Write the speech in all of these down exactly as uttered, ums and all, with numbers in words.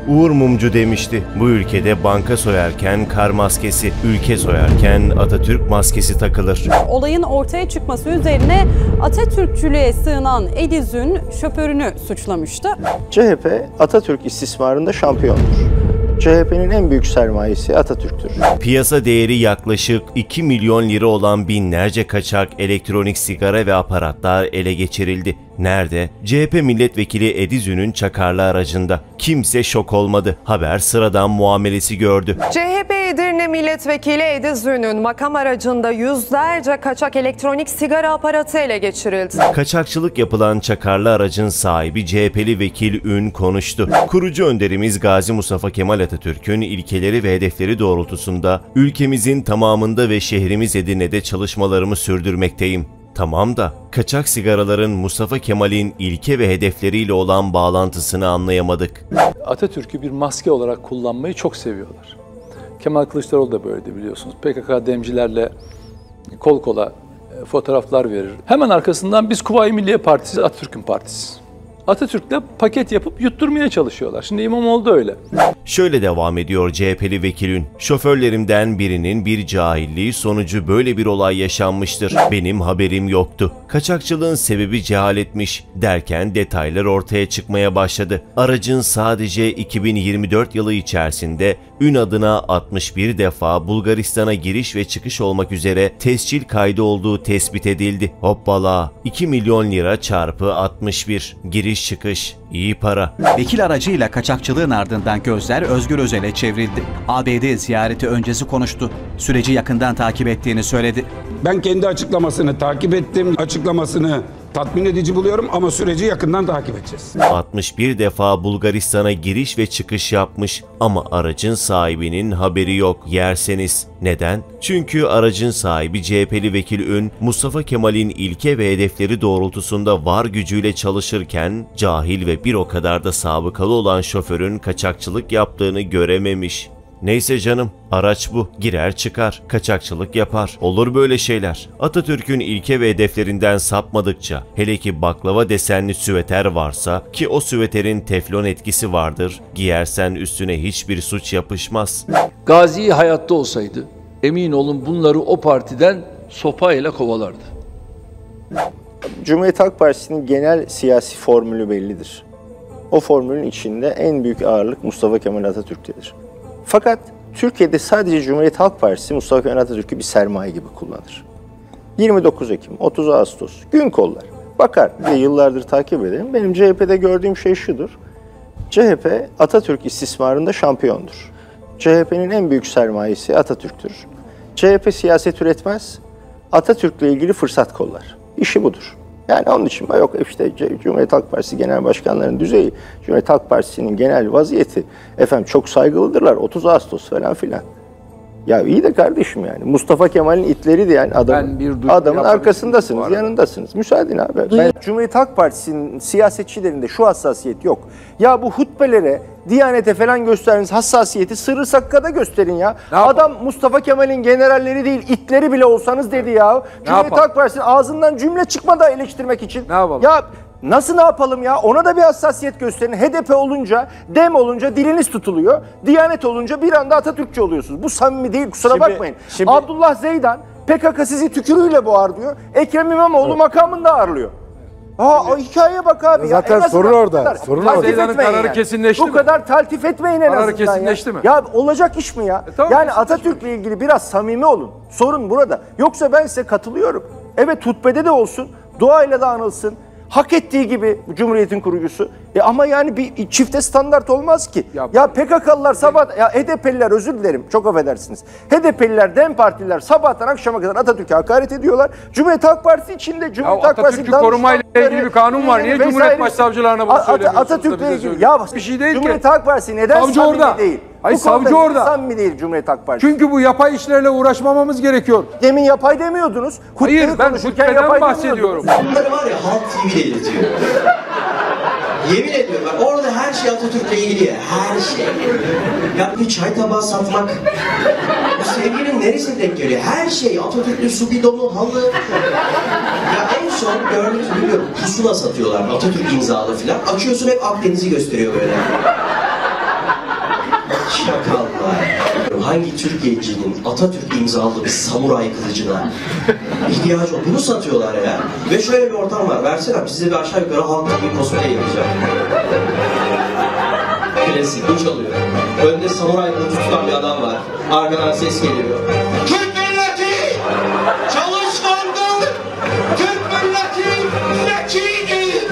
Uğur Mumcu demişti. Bu ülkede banka soyarken kar maskesi, ülke soyarken Atatürk maskesi takılır. Olayın ortaya çıkması üzerine Atatürkçülüğe sığınan Ediz'ün şoförünü suçlamıştı. C H P Atatürk istismarında şampiyondur. C H P'nin en büyük sermayesi Atatürk'tür. Piyasa değeri yaklaşık iki milyon lira olan binlerce kaçak elektronik sigara ve aparatlar ele geçirildi. Nerede? C H P milletvekili Ediz'ün çakarlı aracında. Kimse şok olmadı. Haber sıradan muamelesi gördü. C H P Edirne milletvekili Ediz'ün makam aracında yüzlerce kaçak elektronik sigara aparatı ele geçirildi. Kaçakçılık yapılan çakarlı aracın sahibi C H P'li vekil Ün konuştu. Kurucu önderimiz Gazi Mustafa Kemal Atatürk'ün ilkeleri ve hedefleri doğrultusunda ülkemizin tamamında ve şehrimiz Edirne'de çalışmalarımı sürdürmekteyim. Tamam da kaçak sigaraların Mustafa Kemal'in ilke ve hedefleriyle olan bağlantısını anlayamadık. Atatürk'ü bir maske olarak kullanmayı çok seviyorlar. Kemal Kılıçdaroğlu da böyleydi biliyorsunuz. P K K demcilerle kol kola fotoğraflar verir. Hemen arkasından biz Kuvayi Milliye Partisi, Atatürk'ün partisi. Atatürk'le paket yapıp yutturmaya çalışıyorlar. Şimdi İmamoğlu da öyle. Şöyle devam ediyor C H P'li vekilin. Şoförlerimden birinin bir cahilliği sonucu böyle bir olay yaşanmıştır. Benim haberim yoktu. Kaçakçılığın sebebi cehaletmiş derken detaylar ortaya çıkmaya başladı. Aracın sadece iki bin yirmi dört yılı içerisinde Ün adına altmış bir defa Bulgaristan'a giriş ve çıkış olmak üzere tescil kaydı olduğu tespit edildi. Hoppala, iki milyon lira çarpı altmış bir. Giriş çıkış, iyi para. Vekil aracıyla kaçakçılığın ardından gözler Özgür Özel'e çevrildi. A B D ziyareti öncesi konuştu. Süreci yakından takip ettiğini söyledi. Ben kendi açıklamasını takip ettim. Açıklamasını tatmin edici buluyorum ama süreci yakından takip edeceğiz. altmış bir defa Bulgaristan'a giriş ve çıkış yapmış ama aracın sahibinin haberi yok yerseniz. Neden? Çünkü aracın sahibi C H P'li vekil Ün, Mustafa Kemal'in ilke ve hedefleri doğrultusunda var gücüyle çalışırken cahil ve bir o kadar da sabıkalı olan şoförün kaçakçılık yaptığını görememiş. Neyse canım, araç bu. Girer çıkar, kaçakçılık yapar. Olur böyle şeyler. Atatürk'ün ilke ve hedeflerinden sapmadıkça, hele ki baklava desenli süveter varsa ki o süveterin teflon etkisi vardır, giyersen üstüne hiçbir suç yapışmaz. Gazi hayatta olsaydı, emin olun bunları o partiden sopayla kovalardı. Cumhuriyet Halk Partisi'nin genel siyasi formülü bellidir. O formülün içinde en büyük ağırlık Mustafa Kemal Atatürk'tedir. Fakat Türkiye'de sadece Cumhuriyet Halk Partisi Mustafa Kemal Atatürk'ü bir sermaye gibi kullanır. yirmi dokuz Ekim, otuz Ağustos gün kollar. Bakar diye yıllardır takip ederim. Benim C H P'de gördüğüm şey şudur. C H P Atatürk istismarında şampiyondur. C H P'nin en büyük sermayesi Atatürk'tür. C H P siyaset üretmez, Atatürk'le ilgili fırsat kollar. İşi budur. Yani onun için yok işte Cumhuriyet Halk Partisi genel başkanlarının düzeyi, Cumhuriyet Halk Partisi'nin genel vaziyeti efendim çok saygılıdırlar otuz Ağustos falan filan. Ya iyi de kardeşim yani Mustafa Kemal'in itleri de yani adamın, adamın arkasındasınız, yanındasınız. Müsaadin abi. Ben, Cumhuriyet Halk Partisi'nin siyasetçilerinde şu hassasiyet yok. Ya bu hutbelere, Diyanete falan gösterdiğiniz hassasiyeti Sırrı Sakka'da gösterin ya. Adam Mustafa Kemal'in generalleri değil, itleri bile olsanız dedi ya. Cumhuriyet Halk Partisi'nin ağzından cümle çıkmadı eleştirmek için. Ne yapalım? Ya nasıl ne yapalım ya? Ona da bir hassasiyet gösterin. H D P olunca, Dem olunca diliniz tutuluyor. Diyanet olunca bir anda Atatürkçü oluyorsunuz. Bu samimi değil, kusura şimdi, bakmayın. Şimdi... Abdullah Zeydan, P K K sizi tükürüğüyle boğar diyor. Ekrem İmamoğlu evet. makamında ağırlıyor. Ha o hikayeye bak abi. Zaten ya. sorun orada. Sorun orada. Zeydan'ın kararı yani. kesinleşti Bu mi? kadar taltif etmeyin en kararı azından kesinleşti ya. mi? Ya olacak iş mi ya? E, tamam, yani Atatürk'le ilgili biraz samimi olun. Sorun burada. Yoksa ben size katılıyorum. Evet hutbede de olsun, duayla da anılsın. Hak ettiği gibi Cumhuriyet'in kurucusu. E ama yani bir çifte standart olmaz ki. Ya, ya P K K'lılar sabah, ya H D P'liler özür dilerim çok affedersiniz. H D P'liler, Dem Partililer sabahtan akşama kadar Atatürk'e hakaret ediyorlar. Cumhuriyet Halk Partisi içinde Cumhuriyet Halk Partisi Atatürk'ü korumayla ilgili bir kanun var. Niye Cumhuriyet Başsavcılarına bunu söylemiyorsunuz? Atatürk'le ilgili ya bir şey değil Cumhuriyet ki. Halk Partisi neden savcı samimi orada. değil? Hayır bu savcı orada. Samimi değil Cumhuriyet Halk Partisi. Çünkü bu yapay işlerle uğraşmamamız gerekiyor. Demin yapay demiyordunuz. Hayır ben hutbeden bahsediyorum. Bunları var ya Halk T V'de iletiyor. Yemin ediyorum bak orada her şey Atatürk'le ilgili. Her şey. Ya bir çay tabağı satmak. Bu sevginin neresine denk geliyor? Her şey Atatürk'lü su bidonu, halı. Ya en son gördünüz mü bilmiyorum. Pusula satıyorlar Atatürk imzalı falan. Açıyorsun hep Akdeniz'i gösteriyor böyle. hangi Türkiye'cinin Atatürk imzalı bir samuray kılıcına ihtiyacı olduğunu satıyorlar ya. Ve şöyle bir ortam var. Versene size bir aşağı yukarı halk bir cosplay yapacağım. Klasik, bu çalıyor. Önde samuray kılıcı tutan bir adam var. Arkadan ses geliyor. Türk milleti çalışkandır. Türk milleti zekidir.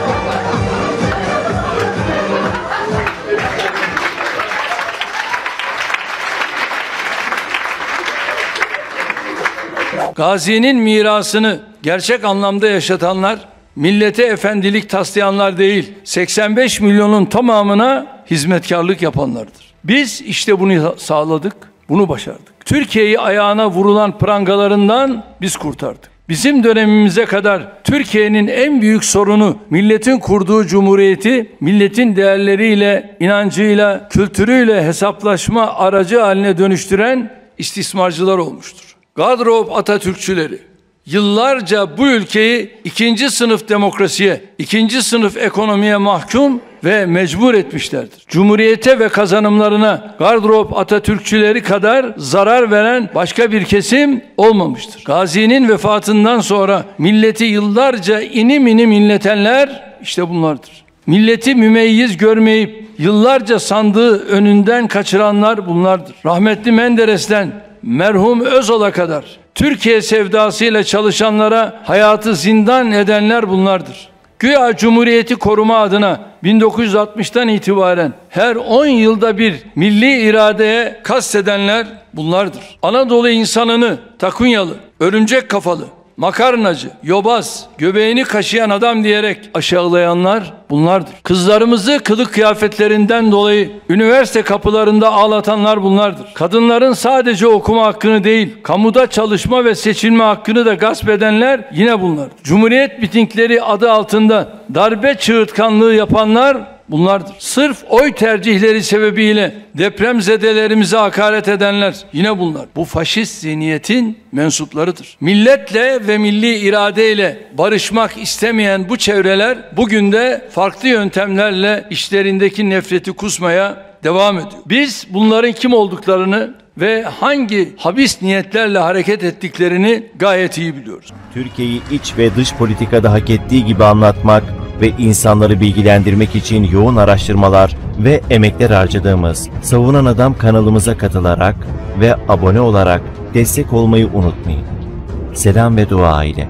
Gazi'nin mirasını gerçek anlamda yaşatanlar, millete efendilik taslayanlar değil, seksen beş milyonun tamamına hizmetkarlık yapanlardır. Biz işte bunu sağladık, bunu başardık. Türkiye'yi ayağına vurulan prangalarından biz kurtardık. Bizim dönemimize kadar Türkiye'nin en büyük sorunu milletin kurduğu cumhuriyeti, milletin değerleriyle, inancıyla, kültürüyle hesaplaşma aracı haline dönüştüren istismarcılar olmuştur. Gadrop Atatürkçüleri yıllarca bu ülkeyi ikinci sınıf demokrasiye, ikinci sınıf ekonomiye mahkum ve mecbur etmişlerdir. Cumhuriyete ve kazanımlarına Gadrop Atatürkçüleri kadar zarar veren başka bir kesim olmamıştır. Gazi'nin vefatından sonra milleti yıllarca inim inim inletenler işte bunlardır. Milleti mümeyyiz görmeyip yıllarca sandığı önünden kaçıranlar bunlardır. Rahmetli Menderes'ten merhum Özal'a kadar Türkiye sevdasıyla çalışanlara hayatı zindan edenler bunlardır. Güya Cumhuriyeti koruma adına bin dokuz yüz altmıştan itibaren her on yılda bir milli iradeye kastedenler bunlardır. Anadolu insanını Takunyalı, örümcek kafalı, makarnacı, yobaz, göbeğini kaşıyan adam diyerek aşağılayanlar bunlardır. Kızlarımızı kılık kıyafetlerinden dolayı üniversite kapılarında ağlatanlar bunlardır. Kadınların sadece okuma hakkını değil, kamuda çalışma ve seçilme hakkını da gasp edenler yine bunlardır. Cumhuriyet mitingleri adı altında darbe çığırtkanlığı yapanlar bunlardır. Sırf oy tercihleri sebebiyle depremzedelerimize hakaret edenler yine bunlar. Bu faşist zihniyetin mensuplarıdır. Milletle ve milli iradeyle barışmak istemeyen bu çevreler bugün de farklı yöntemlerle içlerindeki nefreti kusmaya devam ediyor. Biz bunların kim olduklarını ve hangi habis niyetlerle hareket ettiklerini gayet iyi biliyoruz. Türkiye'yi iç ve dış politikada hak ettiği gibi anlatmak ve insanları bilgilendirmek için yoğun araştırmalar ve emekler harcadığımız Savunan Adam kanalımıza katılarak ve abone olarak destek olmayı unutmayın. Selam ve dua ile.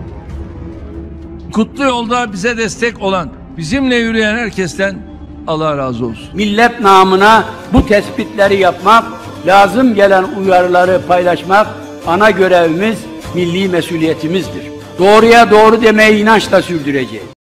Kutlu yolda bize destek olan, bizimle yürüyen herkesten Allah razı olsun. Millet namına bu tespitleri yapmak, lazım gelen uyarıları paylaşmak ana görevimiz, milli mesuliyetimizdir. Doğruya doğru demeyi inançla sürdüreceğiz.